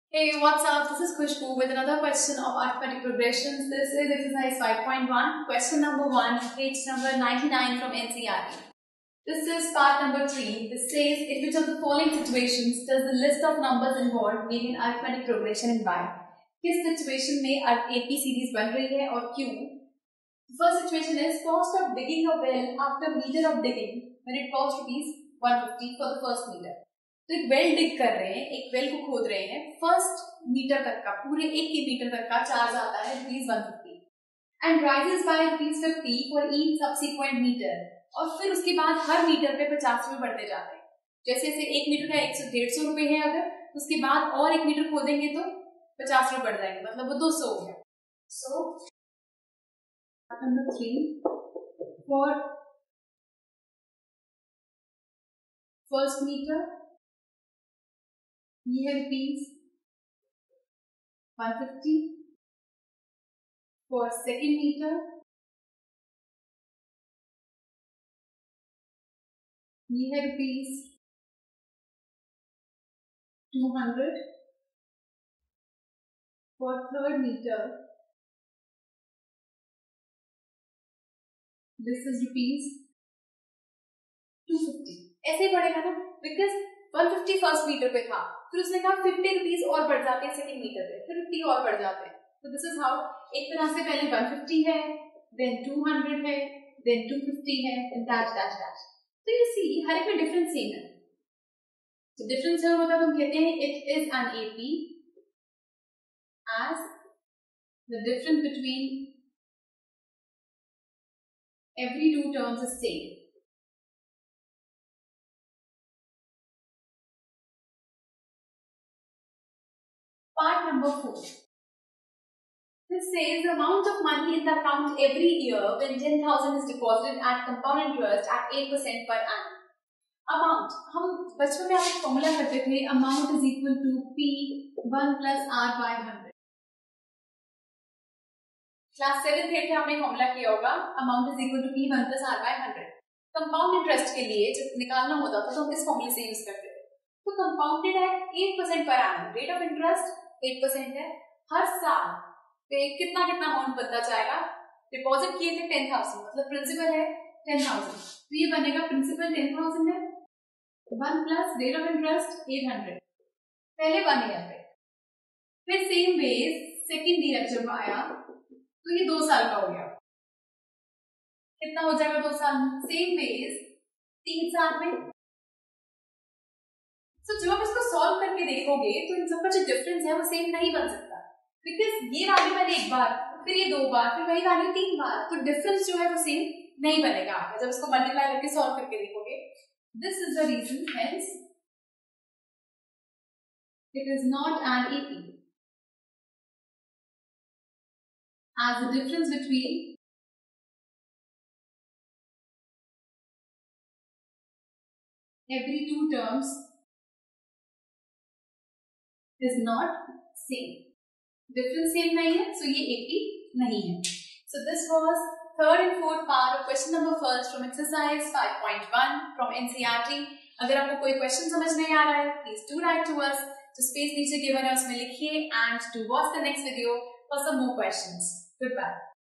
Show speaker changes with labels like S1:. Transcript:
S1: Hey, what's up? This is Khushbu with another question of arithmetic progressions. This is exercise 5.1, question number 1, page number 99 from NCERT. This is part number 3. This says, in which of the following situations does the list of numbers involved mean an arithmetic progression in y? किस situation में AP series बन रही है और क्यों? The first situation is cost of digging a well after meter of digging when it cost rupees 150 for the first meter. तो एक well डिग कर रहे हैं, एक वेल को खोद रहे हैं, फर्स्ट मीटर तक का, पूरे 1 मीटर तक का चार्ज आता है ₹150 and rises by ₹50 for each subsequent metre, और फिर उसके बाद हर मीटर पे 50 रुपए बढ़ते जाते हैं. जैसे जैसे 1 मीटर का 150 रुपए है, अगर उसके बाद और 1 मीटर खोदेंगे तो 50 रुपए बढ़ जाएंगे, मतलब वो 200 हो गया. So number 3 for first metre ये है ₹150 for second meter, ये है ₹200 for third meter, this is ₹250. ऐसे ही बढ़ेगा ना, बिकॉज 150 फर्स्ट मीटर पे था, फिर उसने कहा ₹50 और बढ़ जाते हैं सेकंड मीटर पे, फिर 50 और बढ़ जाते हैं. तो दिस इज हाउ, एक तरह से पहले 150 है, देन 200 है, देन 250 है, एंड डैश डैश डैश. तो ये सी हर एक में डिफरेंस सेम है. तो डिफरेंस जो होता है हम कहते हैं it is an AP as the difference between every two terms is same. Part number 4. This says the amount of money in the account every year when 10,000 is deposited at compound interest at 8% per annum. Amount, हम बचपन में आप formula करते थे, amount is equal to P1 plus R by 100. Class 7th 8th में आपने formula किया होगा, amount is equal to P1 plus R by 100. Compound interest के लिए जब निकालना होता था तो हम इस फॉर्मूले से यूज करते थे. तो कंपाउंडेड है 8% पर annum, रेट ऑफ इंटरेस्ट 8% है, हर साल पे कितना कितना अमाउंट बनता जाएगा. डिपॉजिट किए थे 10,000, मतलब प्रिंसिपल है 10,000, तो ये बनेगा प्रिंसिपल 10,000 है, 1 प्लस रेट ऑफ इंटरेस्ट 800 पहले 1 ईयर पे. फिर सेम बेस सेकेंड ईयर जब आया तो ये 2 साल का हो गया. कितना हो जाएगा 2 साल में? सेम बेस 3 साल में. तो जब आप इसको सॉल्व करके देखोगे तो इन सबका जो डिफरेंस है वो सेम नहीं बन सकता, बिकॉज ये वैल्यू मैंने 1 बार, फिर ये 2 बार, फिर वही वैल्यू 3 बार, तो डिफरेंस जो है वो सेम नहीं बनेगा आपका जब इसको मल्टीप्लाई करके सॉल्व करके देखोगे. This is the reason, hence it is not an AP, as the difference between every two terms is not same. Difference same नहीं है, so ये AP नहीं है. So this was third and fourth part of question number 1 from exercise 5.1 from NCERT. अगर आपको कोई question समझ नहीं आ रहा है, please do write to us. जो स्पेस नीचे गिवन है उसमें लिखिए, and to watch the next video for some more questions. Goodbye.